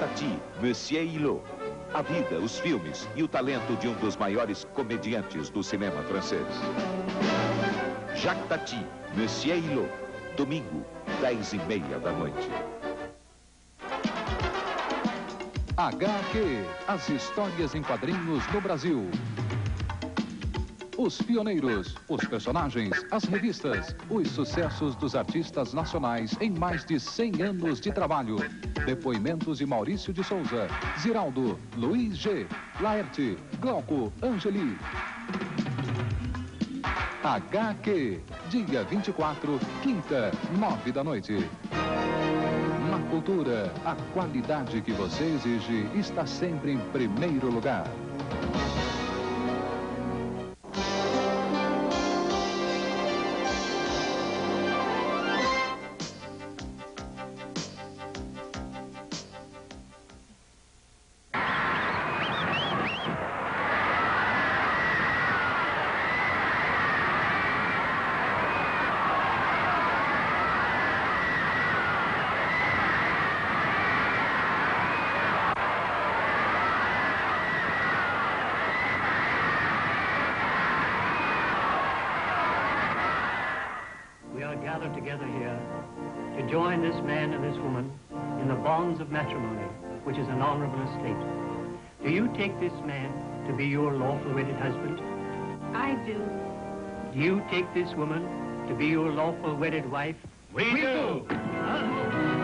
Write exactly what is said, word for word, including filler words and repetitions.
Tati, Monsieur Hulot. A vida, os filmes e o talento de um dos maiores comediantes do cinema francês. Jacques Tati, Monsieur Hulot. Domingo, dez e meia da noite. agá quê, as histórias em quadrinhos no Brasil. Os pioneiros, os personagens, as revistas, os sucessos dos artistas nacionais em mais de cem anos de trabalho. Depoimentos de Maurício de Souza, Ziraldo, Luiz G, Laerte, Glauco, Angeli. agá quê, dia vinte e quatro, quinta, nove da noite. Na cultura, a qualidade que você exige está sempre em primeiro lugar. Gathered together here to join this man and this woman in the bonds of matrimony, which is an honorable estate. Do you take this man to be your lawful wedded husband? I do. Do you take this woman to be your lawful wedded wife? We, we do. do. Huh?